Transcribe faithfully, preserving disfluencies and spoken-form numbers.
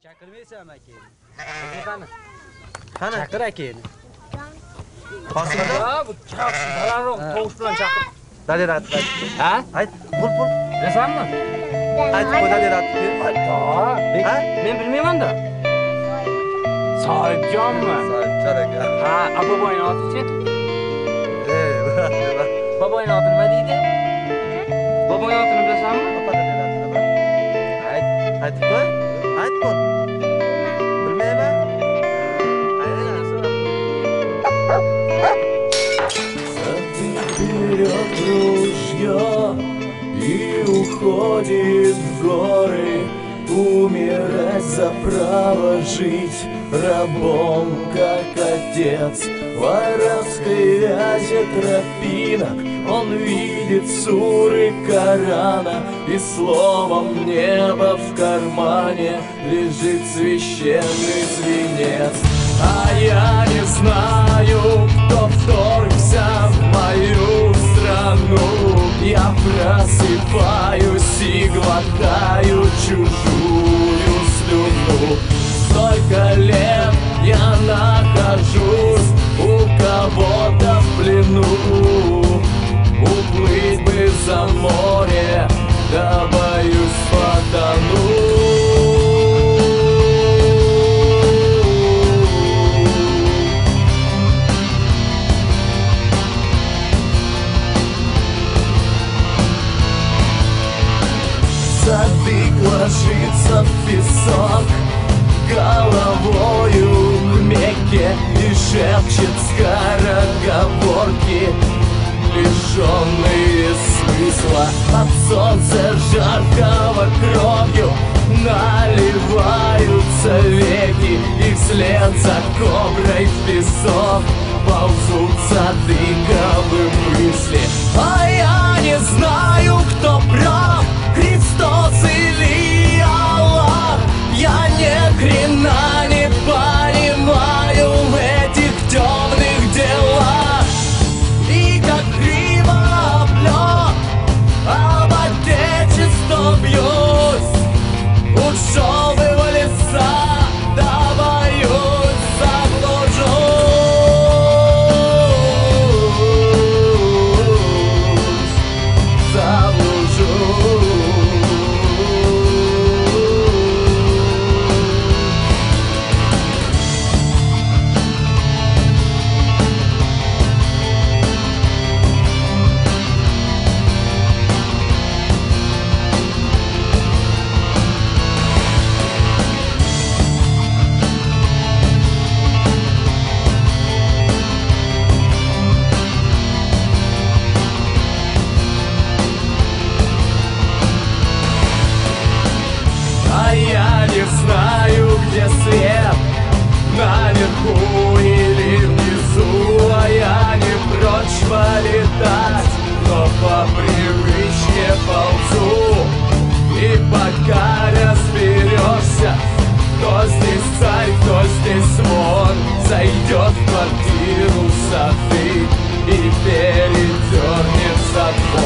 Chaqirmaysan aka. Qani? Qani? Chaqir akani. Hosilda? Ha, bu chaqir, balandroq tovush bilan chaqir. Dali rat. Ha? Ayt, bul bul. Bilasanmi? Ayt, qo'y dali rat. Ha? Men bilmayman-da. Sohibjonmi? Sohibjon aka. Ha, boboyning oti-chi? Eh, nima? Boboyning oti nima deydi? Boboyning otini bilasanmi? Papa dali rat nima? Ayt, aytib qo'y. Ayt bul. Bilmayman. Берет ружье и уходит в горы, умирать за право жить рабом, как отец. В арабской вязи тропинок он видит суры Корана, и словом неба в кармане лежит священный свинец. А я не знаю, кто вторгся в мою страну. Я просыпаюсь и глотаю чужую слюну. Столько лет я нахожусь у кого-то в плену. Уплыть бы за море, да боюсь потону. Садык ложится в песок головою к Мекке и шепчет скороговорки, лишенные смысла. От солнца жаркого кровью наливаются веки, и вслед за коброй в песок ползут садыковы мысли. А я не знаю, кто прав, Христос или Аллах. Я ни хрена не понимаю в этих темных делах. И как криво облет об отечество бьюсь, ушел бы в леса, да боюсь заблужусь. Заблужусь. А я не знаю, где свет, наверху или внизу. А я не прочь полетать, но по привычке ползу. И пока разберешься, кто здесь царь, кто здесь вор, зайдет в квартиру сады и передернет затвор.